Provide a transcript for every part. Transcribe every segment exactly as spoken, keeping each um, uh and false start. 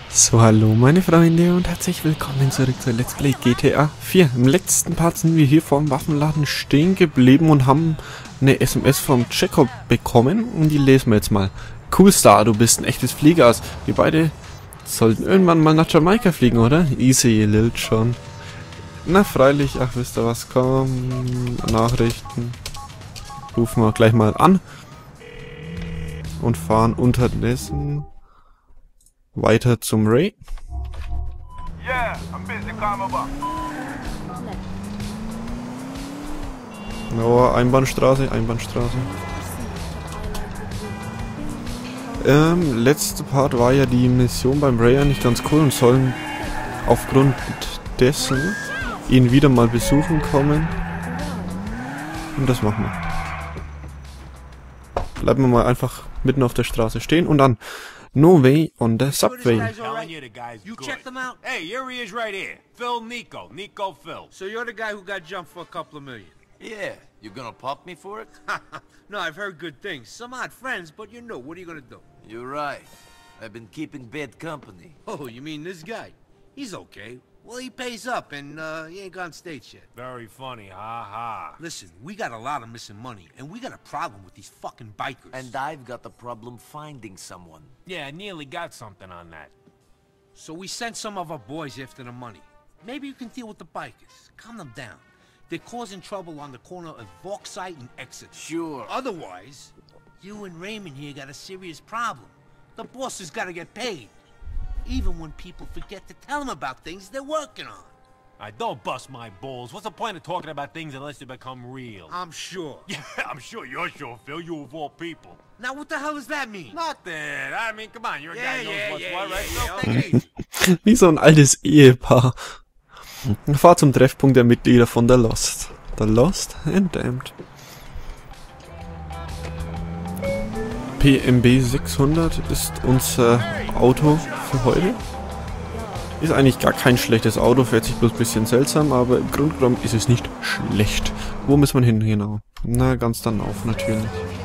So, hallo meine Freunde und herzlich willkommen zurück zu Let's Play G T A vier. Im letzten Part sind wir hier vor dem Waffenladen stehen geblieben und haben eine S M S vom Jacob bekommen und die lesen wir jetzt mal. Cool Star, du bist ein echtes Fliegerass. Wir beide sollten irgendwann mal nach Jamaika fliegen, oder? Easy, ihr Lil schon. Na freilich, ach wisst ihr was, komm, Nachrichten. Rufen wir gleich mal an und fahren unterdessen weiter zum Ray. Yeah, I'm busy, call me back. Oh, Einbahnstraße, Einbahnstraße. Ähm, letzte Part war ja die Mission beim Ray ja nicht ganz cool und sollen aufgrund dessen ihn wieder mal besuchen kommen. Und das machen wir. Bleiben wir mal einfach mitten auf der Straße stehen und dann no way on the subway. You checked them out? Hey, here he is right here. Phil Nico. Nico Phil. So you're the guy who got jumped for a couple of million? Yeah, you gonna pop me for it? No, I've heard good things. Some odd friends, but you know, what are you gonna do? You're right. I've been keeping bad company. Oh, you mean this guy? He's okay. Well, he pays up, and uh, he ain't gone states yet. Very funny, ha ha. Listen, we got a lot of missing money, and we got a problem with these fucking bikers. And I've got the problem finding someone. Yeah, I nearly got something on that. So we sent some of our boys after the money. Maybe you can deal with the bikers. Calm them down. They're causing trouble on the corner of Vauxhall and Exeter. Sure. Otherwise, you and Raymond here got a serious problem. The boss has got to get paid. Even when people forget to tell them about things they're working on. I don't bust my balls. What's the point of talking about things unless they become real? I'm sure. Yeah, I'm sure you're sure, Phil. You of all people. Now what the hell does that mean? Nothing. I mean, come on. You're a Yeah, guy who knows yeah, what's yeah, what, yeah, right? yeah, Phil? okay. Take it easy. Wie so ein altes Ehepaar. Fahr zum Treffpunkt der Mitglieder von The Lost. The Lost and Damned. P M B sechshundert ist unser Auto für heute. Ist eigentlich gar kein schlechtes Auto, fährt sich bloß ein bisschen seltsam, aber im Grunde genommen ist es nicht schlecht. Wo muss man hin, genau? Na, ganz dann auf, natürlich.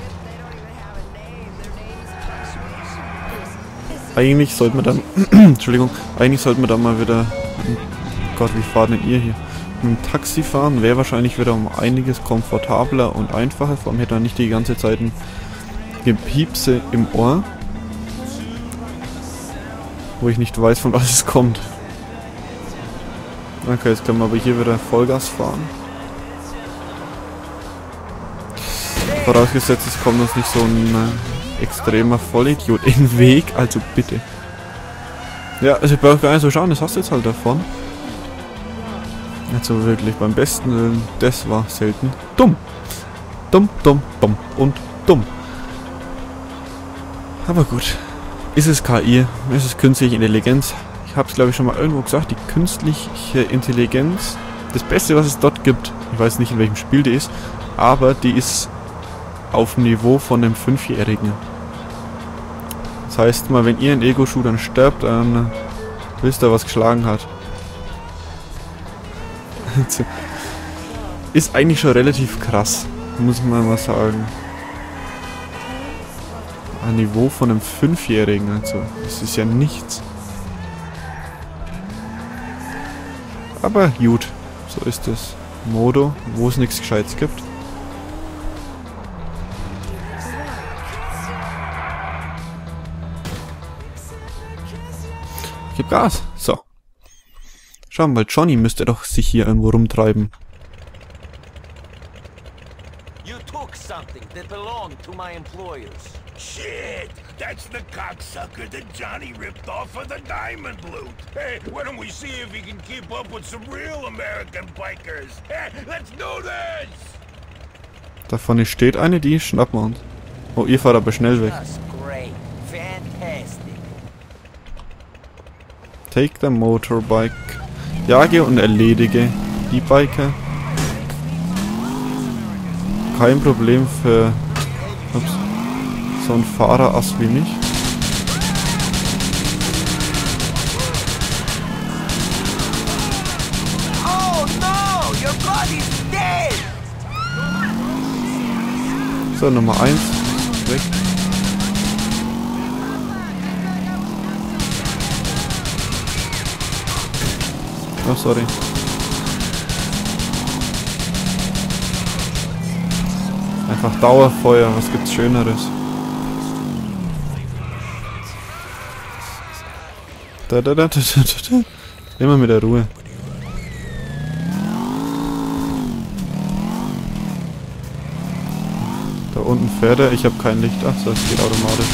Eigentlich sollte man dann, Entschuldigung, eigentlich sollte man dann mal wieder, oh Gott, wie fahrt denn ihr hier? Mit dem Taxi fahren, wäre wahrscheinlich wieder um einiges komfortabler und einfacher, vor allem hätte man nicht die ganze Zeit ein Gepiepse im Ohr. Wo ich nicht weiß, von was es kommt. Okay, jetzt können wir aber hier wieder Vollgas fahren. Vorausgesetzt, es kommt uns nicht so ein äh, extremer Vollidiot in den Weg, also bitte. Ja, also ich brauche gar nicht so schauen, das hast du jetzt halt davon. Also wirklich, beim besten Willen, das war selten dumm. Dumm, dumm, dumm und dumm. Aber gut. Ist es K I? Ist es künstliche Intelligenz? Ich habe es glaube ich schon mal irgendwo gesagt, die künstliche Intelligenz, das Beste was es dort gibt, ich weiß nicht in welchem Spiel die ist, aber die ist auf dem Niveau von einem Fünfjährigen. Das heißt mal, wenn ihr in Ego-Shootern sterbt, dann wisst ihr, was geschlagen hat. Ist eigentlich schon relativ krass, muss man mal sagen. Ein Niveau von einem Fünfjährigen, also das ist ja nichts. Aber gut, so ist es. Modo, wo es nichts Gescheites gibt. Gib Gas, so. Schauen wir mal, Johnny müsste doch sich hier irgendwo rumtreiben. You took something that belonged to my employers. Shit, that's the cocksucker that Johnny ripped off of the diamond loot. Hey, why don't we see if he can keep up with some real American bikers? Hey, let's do this! Da vorne steht eine, die schnappen wir uns. Oh, ihr fahrt aber schnell weg. That's great. Fantastic. Take the motorbike. Jage und erledige die Biker. Kein Problem für ups, so ein Fahrerass wie mich. Oh no, your body's dead. So, Nummer eins. Weg. Oh, sorry. Einfach Dauerfeuer, was gibt's Schöneres? Da, da, da, da, da, da. Immer mit der Ruhe. Da unten fährt er, ich habe kein Licht. Ach so, es geht automatisch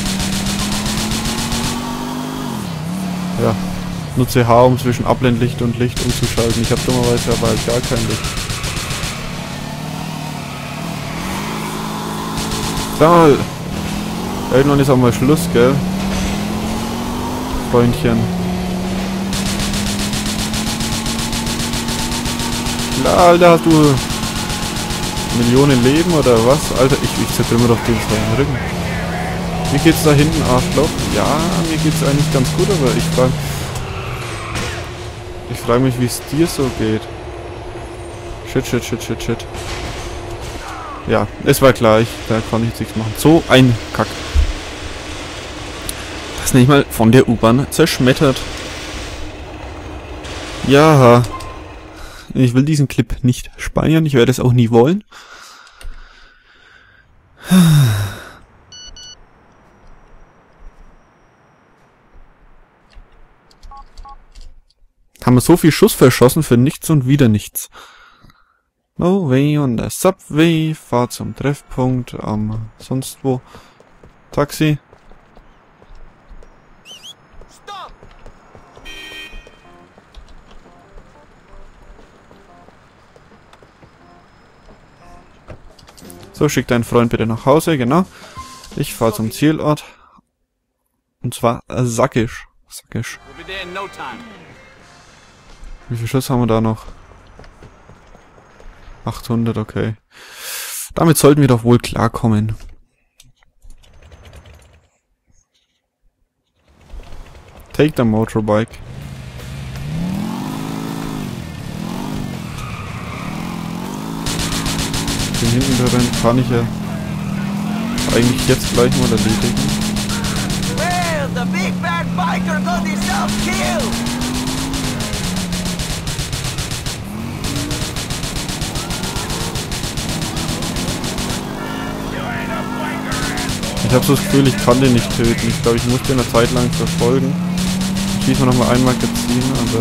an. Ja. Nutze H, um zwischen Abblendlicht und Licht umzuschalten. Ich habe dummerweise aber halt gar kein Licht. So. Irgendwann ist auch mal Schluss, gell? Freundchen. Klar, Alter, hast du Millionen Leben oder was? Alter, ich, ich zertrümmer doch den seinen Rücken. Wie geht's da hinten, Arschloch? Ja, mir geht's eigentlich ganz gut, aber ich frage ich frage mich, wie es dir so geht. Shit, shit, shit, shit, shit. Ja, es war klar, ich, da kann ich jetzt nichts machen. So ein Kack. Das nicht mal von der U-Bahn zerschmettert. Ja. Ich will diesen Clip nicht speichern. Ich werde es auch nie wollen. Haben wir so viel Schuss verschossen für nichts und wieder nichts. No way on the Subway. Fahr zum Treffpunkt am ähm, sonst wo. Taxi. So, schick deinen Freund bitte nach Hause, genau. Ich fahre zum Zielort. Und zwar äh, Sackisch. Sackisch. Wie viel Schuss haben wir da noch? achthundert, okay. Damit sollten wir doch wohl klarkommen. Take the motorbike. Den hinten drin kann ich ja eigentlich jetzt gleich mal erledigen. Well, the big bad biker got himself killed. Ich habe so das Gefühl, ich kann den nicht töten. Ich glaube, ich muss den eine Zeit lang verfolgen. Schießen wir nochmal ein Magazin, aber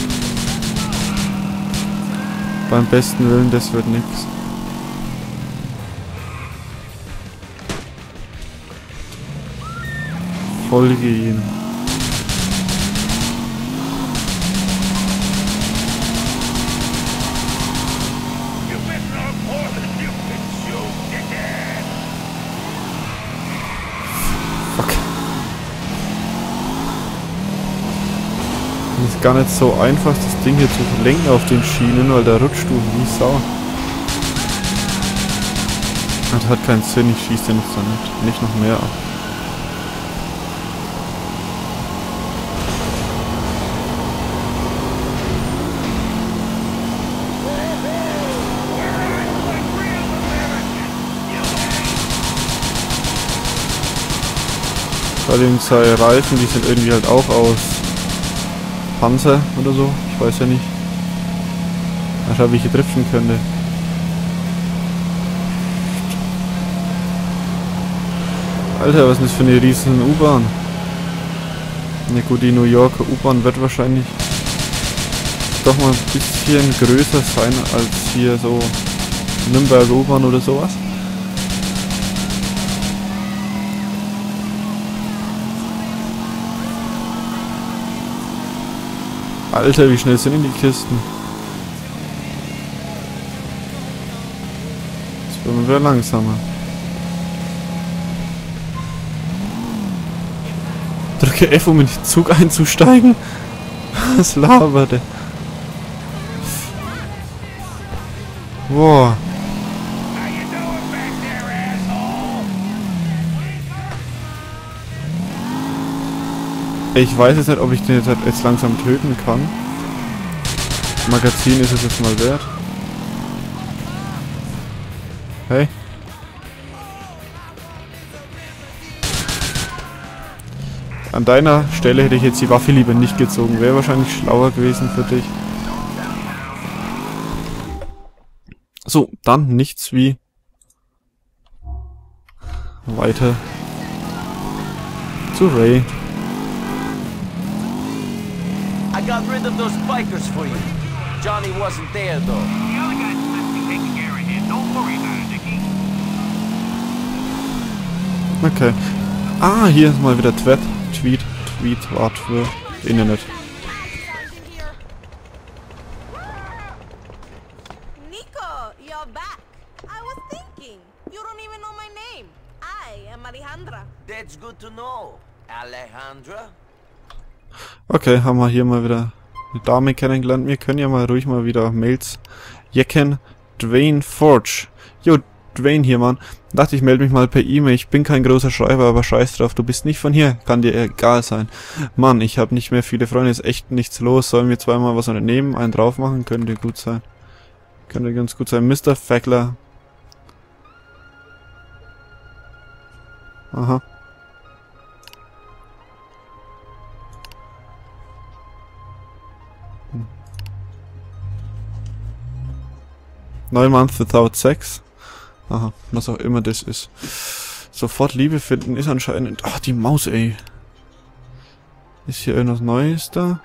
beim besten Willen, das wird nichts. Folge ihn. Fuck. Das ist gar nicht so einfach, das Ding hier zu verlenken auf den Schienen, weil da rutscht du wie Sau. Das hat keinen Sinn, ich schieße den jetzt da nicht. Nicht noch mehr ab. Bei den zwei Reifen, die sind irgendwie halt auch aus Panzer oder so. Ich weiß ja nicht. Mal schauen, wie ich hier driften könnte. Alter, was ist das für eine riesen U-Bahn? Na gut, die New Yorker U-Bahn wird wahrscheinlich doch mal ein bisschen größer sein als hier so Nürnberger U-Bahn oder sowas. Alter, wie schnell sind denn die Kisten? Jetzt werden wir wieder langsamer. Drücke F, um in den Zug einzusteigen. Was labert der? Boah. Ich weiß jetzt nicht, ob ich den jetzt, jetzt langsam töten kann. Magazin ist es jetzt mal wert. Hey. An deiner Stelle hätte ich jetzt die Waffe lieber nicht gezogen. Wäre wahrscheinlich schlauer gewesen für dich. So, dann nichts wie weiter zu Ray. I got rid of those bikers for you. Johnny wasn't there, though. The other guy's supposed to be taking care of him. Don't worry about it, Dickie. Okay. Ah, hier ist mal wieder Tweet. Tweet. Tweet. Wart für Internet. Nico, you're back. I was thinking. You don't even know my name. I am Alejandra. That's good to know, Alejandra. Okay, haben wir hier mal wieder eine Dame kennengelernt. Wir können ja mal ruhig mal wieder Mails jecken. Dwayne Forge. Jo, Dwayne hier, Mann. Dachte ich, melde mich mal per E-Mail. Ich bin kein großer Schreiber, aber scheiß drauf. Du bist nicht von hier. Kann dir egal sein. Mann, ich habe nicht mehr viele Freunde. Ist echt nichts los. Sollen wir zweimal was unternehmen? Einen drauf machen? Könnte gut sein. Könnte ganz gut sein. Mister Fackler. Aha. Nine months without sex. Aha, was auch immer das ist. Sofort Liebe finden ist anscheinend... Ach, die Maus, ey. Ist hier irgendwas Neues da?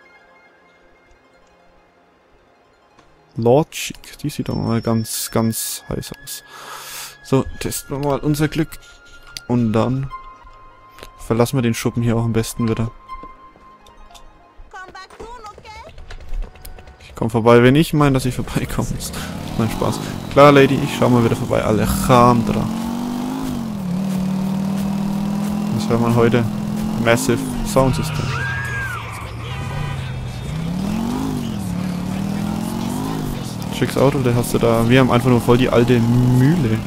Lord Chic. Die sieht doch mal ganz, ganz heiß aus. So, testen wir mal unser Glück. Und dann verlassen wir den Schuppen hier auch am besten wieder. Come back soon, okay? Ich komme vorbei, wenn ich meine, dass ich vorbeikomme. Nein, Spaß. Klar, Lady, ich schau mal wieder vorbei. Alejandra. Was hört man heute? Massive Sound System. Schickes Auto, der hast du da. Wir haben einfach nur voll die alte Mühle.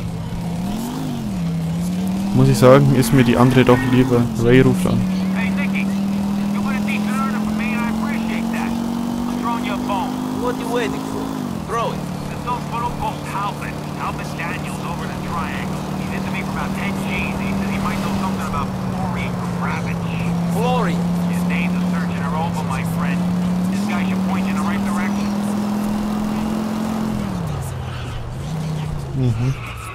Muss ich sagen, ist mir die andere doch lieber. Ray ruft an. Hey, Dickie. You put a decent earner for me, and I appreciate that. I'm throwing you a bone. What are you waiting for? Throw it. There's no photo called Talbot. Talbot Daniels over in the Triangle. He's into me for about ten G's. He says he might know something about Flory Kravitz. Flory. His name's a searching her over, my friend. This guy should point you in the right direction. Mhm.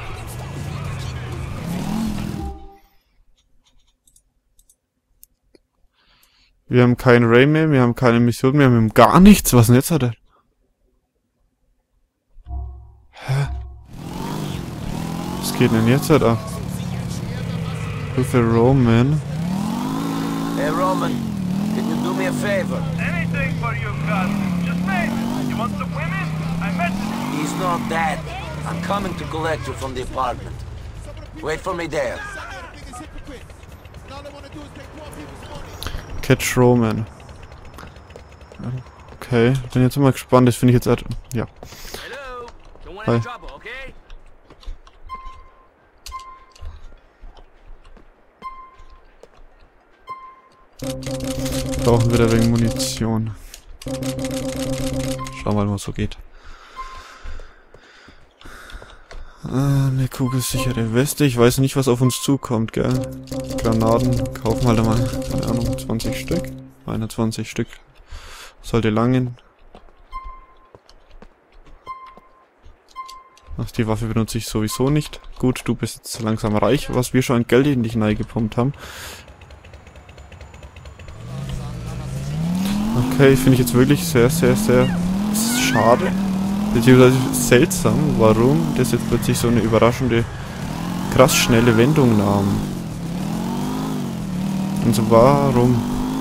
Wir haben keinen Ray mehr, wir haben keine Mission mehr, wir haben gar nichts. Was denn jetzt hat er? Hä? Was geht denn jetzt halt ab? With a Roman. Hey, Roman, can you do me a favor? Anything for you, cousin. Just name it. You want some women? I met them. He's not dead. I'm coming to collect you from the apartment. Wait for me there. Catch Roman. Okay, bin jetzt immer gespannt, das finde ich jetzt... halt- Ja. Hello. Don't want Hi. any trouble, okay? Brauchen wieder wegen Munition. Schauen wir mal, was so geht. Ah, eine kugelsichere Weste. Ich weiß nicht, was auf uns zukommt, gell? Granaten. Kaufen halt mal, keine Ahnung, zwanzig Stück. einundzwanzig Stück. Sollte langen. Ach, die Waffe benutze ich sowieso nicht. Gut, du bist jetzt langsam reich, was wir schon an Geld in dich reingepumpt haben. Okay, finde ich jetzt wirklich sehr, sehr, sehr schade. Beziehungsweise seltsam, warum das jetzt plötzlich so eine überraschende, krass schnelle Wendung nahm. Und so warum?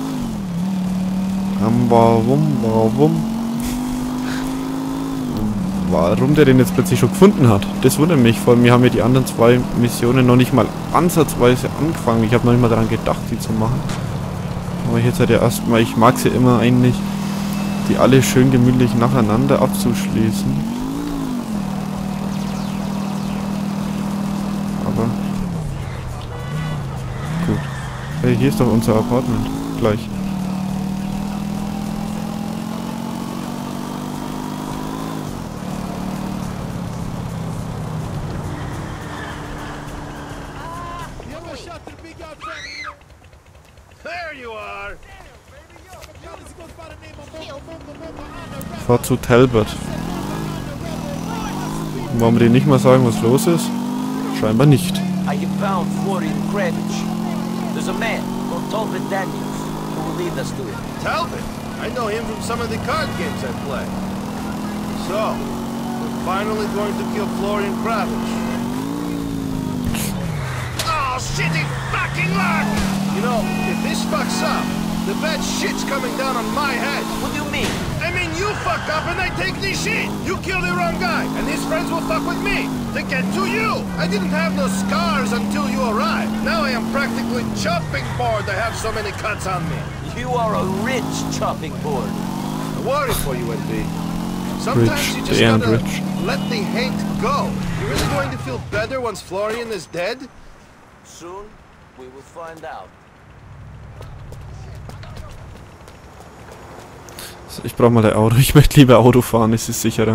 Um, warum, warum? Warum der den jetzt plötzlich schon gefunden hat. Das wundert mich, vor allem wir haben ja die anderen zwei Missionen noch nicht mal ansatzweise angefangen. Ich habe noch nicht mal daran gedacht, die zu machen. Aber jetzt hat er erstmal, ich mag sie immer eigentlich, die alle schön gemütlich nacheinander abzuschließen. Aber gut. Hey, hier ist doch unser Apartment. Gleich. car. Fahr zu Talbot. Wollen wir denen nicht mal sagen, was los ist? Scheinbar nicht. I have found Florian Kravich. There's a man called Talbot Daniels who will lead us to him. Talbot? I know him from some of the card games I play. So, we're finally going to kill Florian Kravich. Oh, shitty fucking luck! You know, if this fucks up, the bad shit's coming down on my head. What do you mean? I mean, you fuck up and I take the shit. You kill the wrong guy, and his friends will fuck with me. To get to you. I didn't have no scars until you arrived. Now I am practically chopping board to have so many cuts on me. You are a rich chopping board. I worry for you, N B. Sometimes Rich, you just damn gotta rich. let the hate go. You really going to feel better once Florian is dead? Soon, we will find out. Ich brauche mal ein Auto. Ich möchte lieber Auto fahren, es ist sicherer.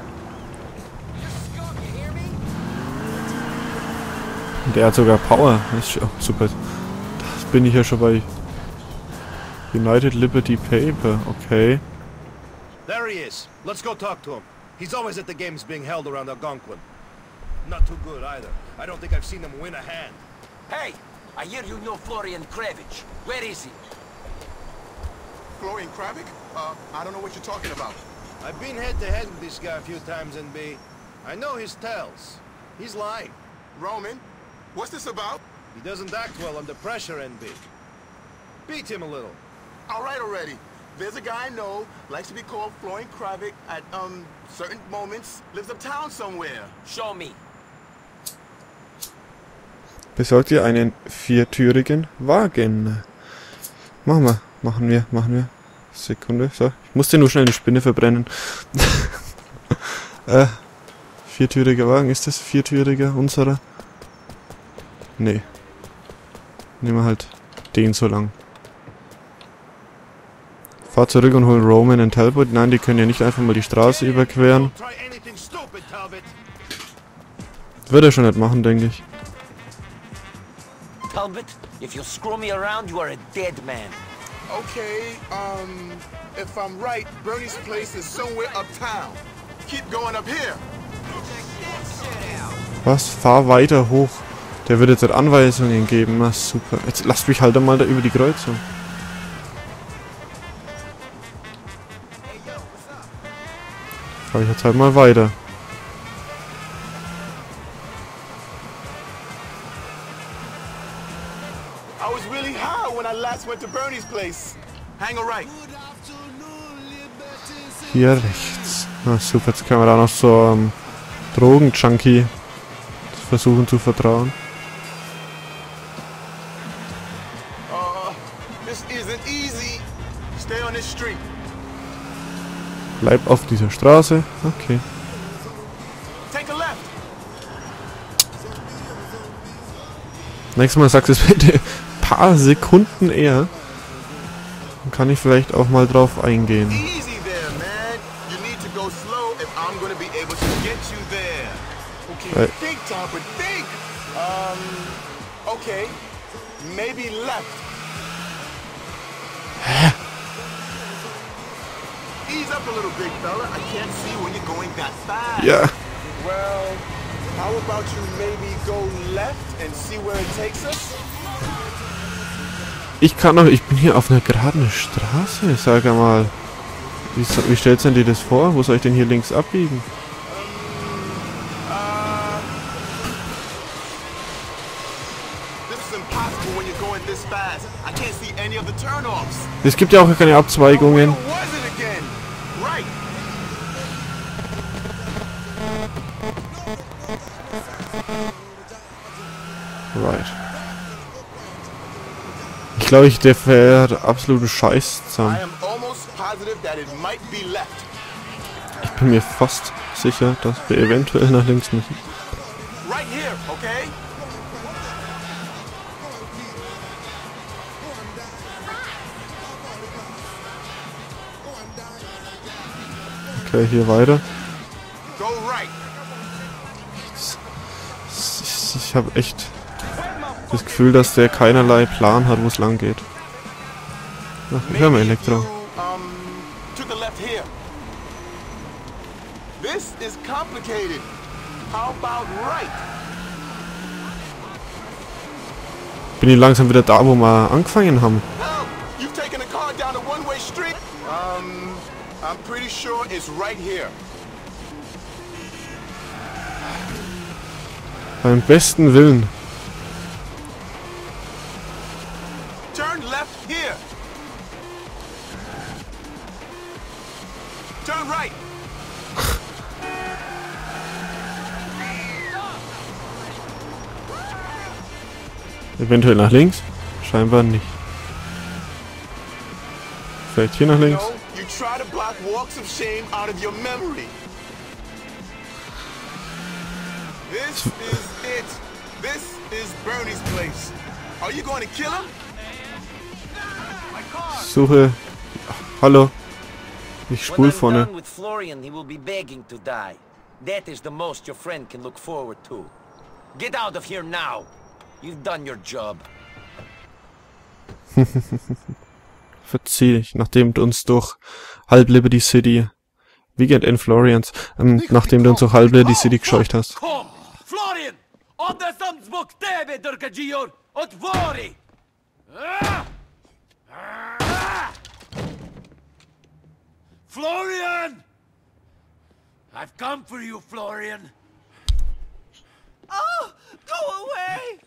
Und der hat sogar Power. Das ist, oh, super. Das bin ich ja schon bei United Liberty Paper. Okay. There he is. Let's go talk to him. He's always at the games being held around Algonquin. Not too good either. I don't think I've seen him win a hand. Hey, I hear you know Florian Kravich. Where is he? Florian Kravich? Uh, I don't know what you're talking about. I've been head-to-head with this guy a few times, N B. I know his tells. He's lying. Roman, what's this about? He doesn't act well under pressure, N B. Beat him a little. All right already. There's a guy I know, likes to be called Florian Kravich at, um, certain moments, lives uptown somewhere. Show me. Besorgt ihr einen viertürigen Wagen? Machen wir, machen wir, machen wir. Sekunde, so. Ich musste nur schnell eine Spinne verbrennen. äh, viertüriger Wagen, ist das viertüriger, unserer? Nee. Nehmen wir halt den so lang. Fahr zurück und hol Roman und Talbot. Nein, die können ja nicht einfach mal die Straße überqueren. Don't try anything stupid, Talbot. Wird er schon nicht machen, denke ich. Talbot, if you screw me around, you are a dead man. Okay, um, if I'm right, Bernie's place is somewhere uptown. Keep going up here. Was? Fahr weiter hoch. Der wird jetzt halt Anweisungen geben. Na super. Jetzt lasst mich halt einmal da über die Kreuzung. Fahr ich jetzt halt mal weiter. I was really high when I last went to Bernie's place. Hang a right. Hier rechts. Na super, jetzt können wir da noch so ähm, Drogen-Junkie versuchen zu vertrauen. Uh, this isn't easy. Stay on this street. Bleib auf dieser Straße. Okay. Take a left. Nächstes Mal sagst du es bitte ein paar Sekunden eher. Dann kann ich vielleicht auch mal drauf eingehen. Easy there, man. You need to go slow if I'm going to be able to get you there. Okay, Right. think, Topper, think. Um, okay. Maybe left. Ease up a little, big fella. I can't see when you're going that fast. Ja. Well, how about you maybe go left and see where it takes us? Ich kann doch, ich bin hier auf einer geraden Straße. Sag mal. Wie, so- wie stellst du dir das vor? Wo soll ich denn hier links abbiegen? Uh, this is impossible when you're going this fast. I can't see any of the turnoffs. Es gibt ja auch keine Abzweigungen. Where was it again? Right. Right. Ich glaube, ich, der fährt absoluten Scheiß I zusammen. am almost positive that it might be left. Ich bin mir fast sicher, dass wir eventuell nach links müssen. Right here, okay? Okay, hier weiter. Go right. Ich, ich habe echt das Gefühl, dass der keinerlei Plan hat, wo es lang geht. Ach, hör mal Elektro. Um, took a left here. This is complicated. How about right? Bin ich langsam wieder da, wo wir angefangen haben. Help! You've taken a car down a one-way street. Um, I'm pretty sure it's right here. Beim besten Willen. Turn left here. Turn right. Eventuell nach links? Scheinbar nicht. Vielleicht hier nach links? No, you try to block walks of shame out of your memory. This is it. This is Bernie's place. Are you going to kill him? Suche. Hallo. Ich spul When I'm vorne. done with Florian, he will be begging to die. That is the most your friend can look forward to. Get out of here now. You've done your job. Verzieh dich, nachdem du uns durch halb Liberty City, Weekend in Florians, ähm, nachdem du uns durch halb Liberty City gescheucht hast. Kom! Florian! Oddesam zvuk tebe, Drkađior! Otvori! Florian! I've come for you, Florian. Oh, go away!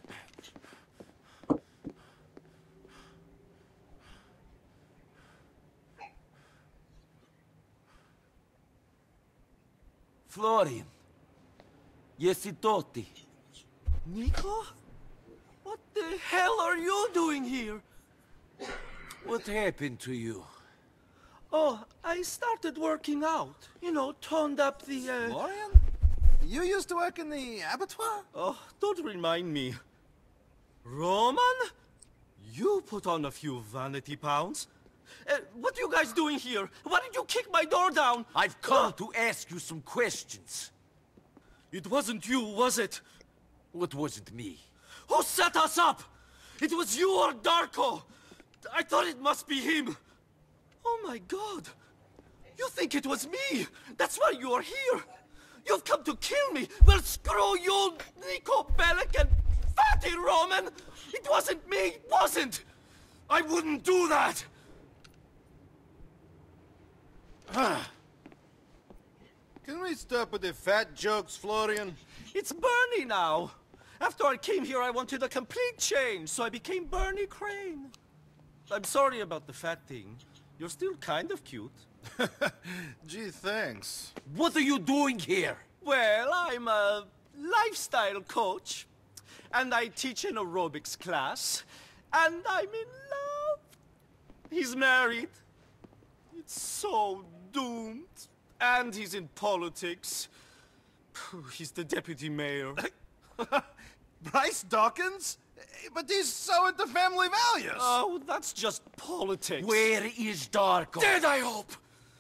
Florian. Yesitoti. Nico? What the hell are you doing here? What happened to you? Oh, I started working out. You know, toned up the, uh... Florian? You used to work in the abattoir? Oh, don't remind me. Roman? You put on a few vanity pounds. Uh, what are you guys doing here? Why did you kick my door down? I've come to ask you some questions. It wasn't you, was it? What wasn't me? Who set us up? It was you or Darko. I thought it must be him. Oh my god. You think it was me? That's why you are here. You've come to kill me. Well, screw you, Nico Bellic and Fatty Roman. It wasn't me, it wasn't. I wouldn't do that. Can we stop with the fat jokes, Florian? It's Bernie now. After I came here, I wanted a complete change, so I became Bernie Crane. I'm sorry about the fat thing. You're still kind of cute. Gee, thanks. What are you doing here? Well, I'm a lifestyle coach, and I teach an aerobics class, and I'm in love. He's married. It's so doomed. And he's in politics. He's the deputy mayor. Bryce Dawkins? But he's so into family values. Oh, that's just politics. Where is Darko? Dead, I hope.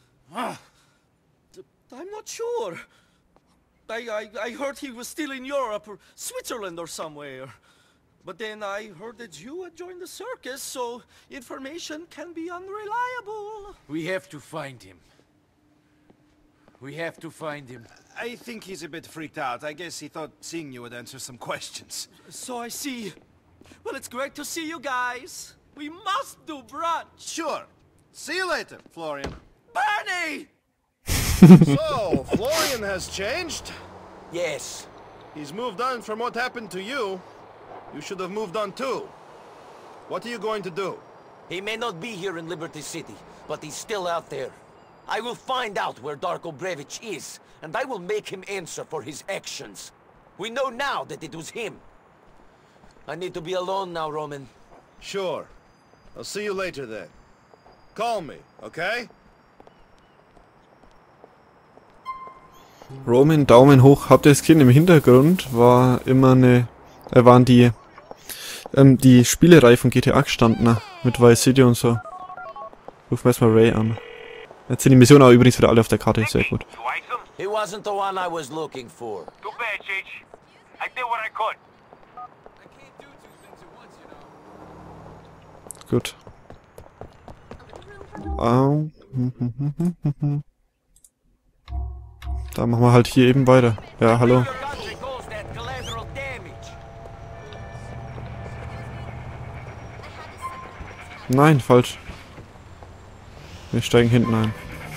I'm not sure. I, I, I heard he was still in Europe or Switzerland or somewhere. But then I heard that you had joined the circus, so information can be unreliable. We have to find him. We have to find him. I think he's a bit freaked out. I guess he thought seeing you would answer some questions. So I see. Well, it's great to see you guys. We must do brunch. Sure. See you later, Florian. Bernie! So, Florian has changed? Yes. He's moved on from what happened to you. You should have moved on too. What are you going to do? He may not be here in Liberty City, but he's still out there. I will find out where Darko Brevich is, and I will make him answer for his actions. We know now that it was him. I need to be alone now, Roman. Sure. I'll see you later then. Call me, okay? Roman, Daumen hoch. Habt ihr das Kind im Hintergrund? War immer eine... Äh, waren die... Ähm, die Spielereihe von G T A gestanden, mit Vice City und so. Rufen wir erstmal Ray an. Jetzt sind die Missionen auch übrigens wieder alle auf der Karte, sehr gut. He wasn't the one I was looking for. Too bad, Cheech. I did what I could. Gut. Ähm, da machen wir halt hier eben weiter. Ja, hallo. Nein, falsch. Wir steigen hinten ein.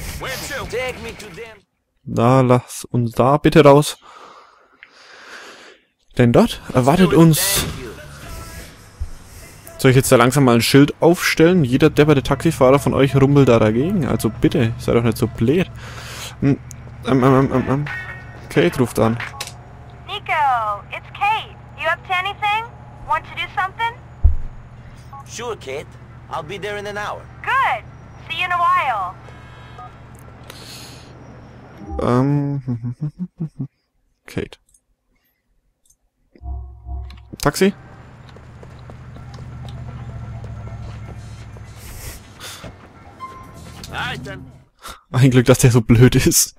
Da, lass uns da bitte raus. Denn dort erwartet uns... Soll ich jetzt da langsam mal ein Schild aufstellen? Jeder depperte Taxifahrer von euch rumpelt da dagegen. Also bitte, sei doch nicht so blöd. Hm, ähm, ähm, ähm, ähm. Kate ruft an. Nico, it's Kate. You up to anything? Want to do something? Sure, Kate. I'll be there in an hour. Good. See you in a while. Ähm... Kate. Taxi? Ein Glück, dass der so blöd ist.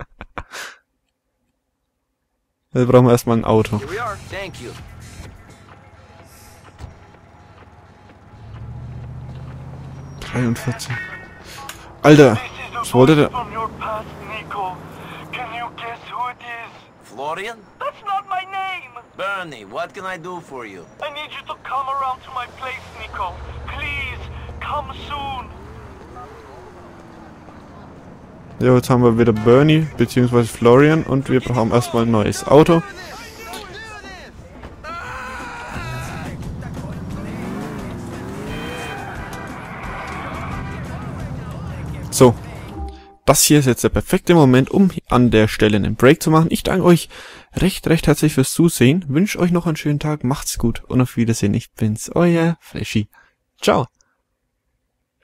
Jetzt brauchen wir erstmal ein Auto. dreiundvierzig. Alter, was wollte der? Florian? That's not my name. Bernie, what can I do for you? I need you to come around to my place, Nico. Please, come soon. Ja, jetzt haben wir wieder Bernie bzw. Florian und wir brauchen erstmal ein neues Auto. So, das hier ist jetzt der perfekte Moment, um an der Stelle einen Break zu machen. Ich danke euch recht, recht herzlich fürs Zusehen, wünsche euch noch einen schönen Tag, macht's gut und auf Wiedersehen. Ich bin's, euer Flashy. Ciao.